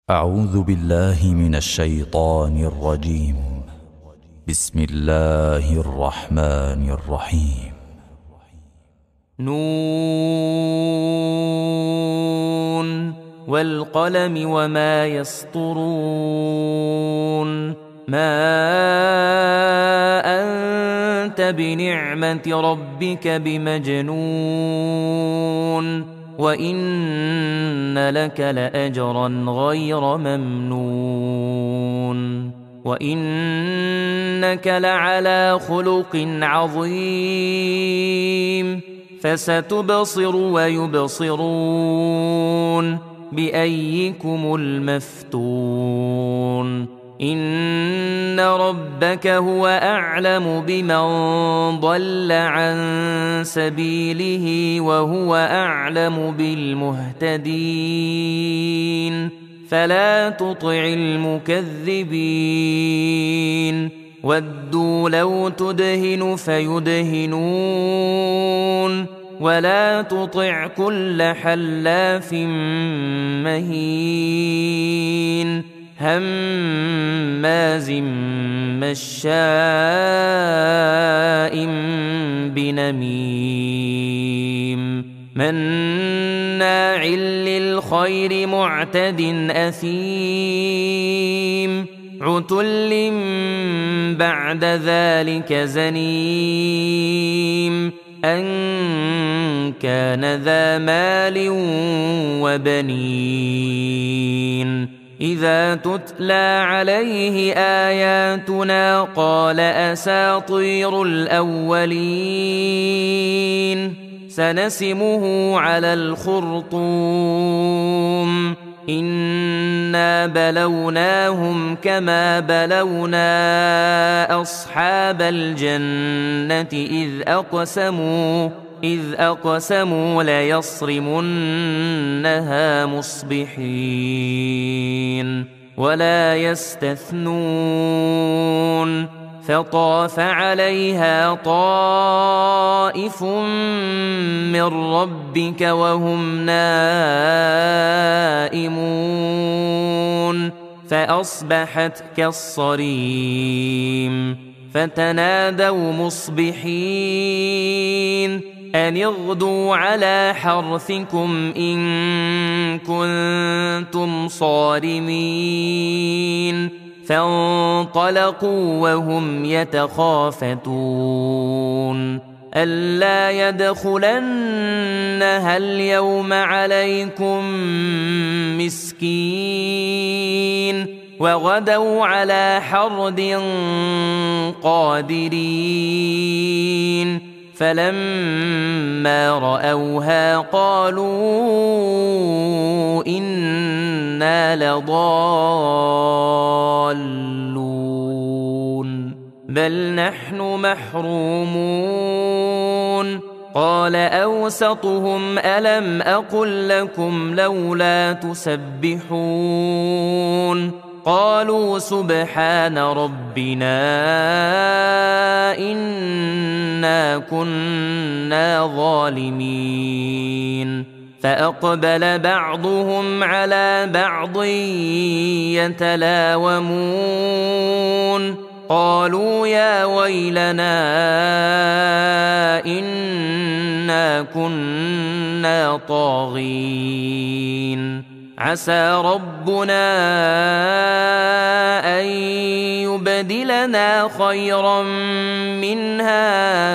أعوذ بالله من الشيطان الرجيم. بسم الله الرحمن الرحيم. نون والقلم وما يسطرون ما أنت بنعمة ربك بمجنون وإن لك لأجرا غير ممنون وإنك لعلى خلق عظيم فستبصر ويبصرون بأيكم المفتون إن ربك هو أعلم بمن ضل عن سبيله وهو أعلم بالمهتدين فلا تطع المكذبين ودوا لو تدهن فيدهنون ولا تطع كل حلاف مهين هماز مشاء بنميم مناع للخير معتد أثيم عتل بعد ذلك زنيم أن كان ذا مال وبنين إذا تتلى عليه آياتنا قال أساطير الأولين سنسمه على الخرطوم إنا بلوناهم كما بلونا أصحاب الجنة إذ أقسموا ليصرمنها مصبحين ولا يستثنون فطاف عليها طائف من ربك وهم نائمون فأصبحت كالصريم فتنادوا مصبحين أن اغدوا على حرثكم إن كنتم صارمين فانطلقوا وهم يتخافتون ألا يدخلنها اليوم عليكم مسكين وغدوا على حرد قادرين فلما رأوها قالوا إنا لضالون بل نحن محرومون قال أوسطهم ألم أقل لكم لولا تسبحون قالوا سبحان ربنا إنا كنا ظالمين فأقبل بعضهم على بعض يتلاومون قالوا يا ويلنا إنا كنا طاغين عسى ربنا أن يبدلنا خيرا منها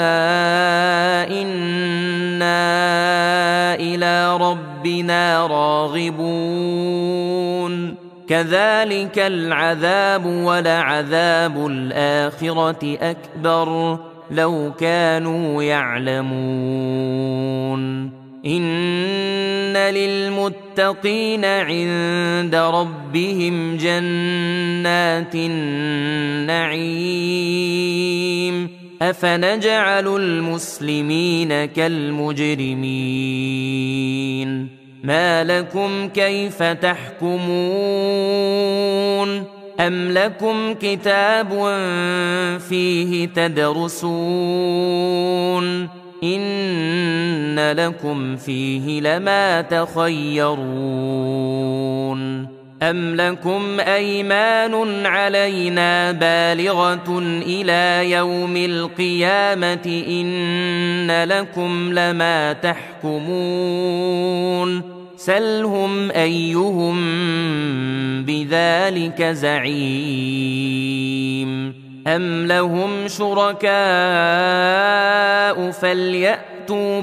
إنا إلى ربنا راغبون كذلك العذاب ولعذاب الآخرة أكبر لو كانوا يعلمون إن للمتقين عند ربهم جنات النعيم أفنجعل المسلمين كالمجرمين ما لكم كيف تحكمون أم لكم كتاب فيه تدرسون إن لكم فيه لما تخيرون أم لكم أيمان علينا بالغة إلى يوم القيامة إن لكم لما تحكمون سلهم أيهم بذلك زعيم أم لهم شركاء فليأتوا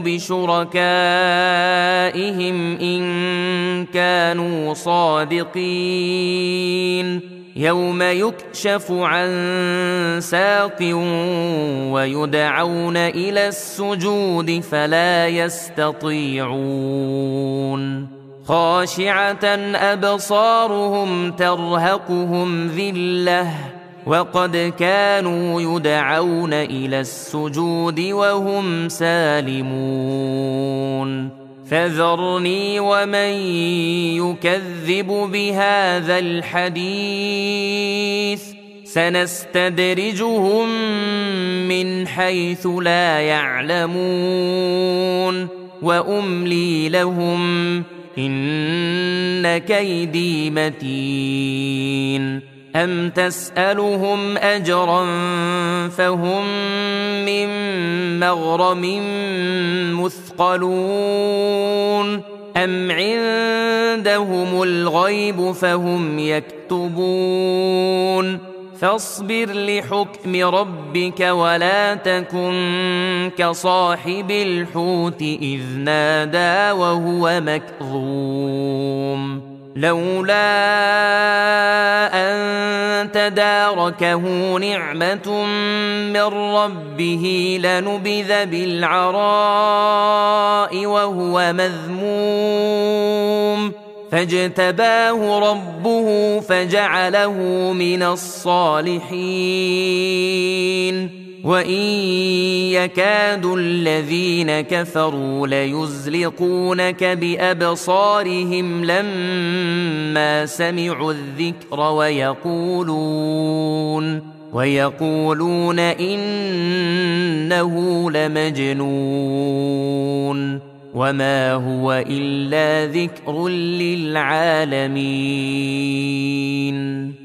بشركائهم إن كانوا صادقين يوم يكشف عن ساق ويدعون إلى السجود فلا يستطيعون خاشعة أبصارهم ترهقهم ذلة وقد كانوا يدعون إلى السجود وهم سالمون فذرني ومن يكذب بهذا الحديث سنستدرجهم من حيث لا يعلمون وأملي لهم إن كيدي متين أم تسألهم أجرا فهم من مغرم مثقلون أم عندهم الغيب فهم يكتبون فاصبر لحكم ربك ولا تكن كصاحب الحوت إذ نادى وهو مكظوم لولا أن تداركه نعمة من ربه لنبذ بالعراء وهو مذموم فاجتباه ربه فجعله من الصالحين وإن يكاد الذين كفروا ليزلقونك بأبصارهم لما سمعوا الذكر ويقولون إنه لمجنون وما هو إلا ذكر للعالمين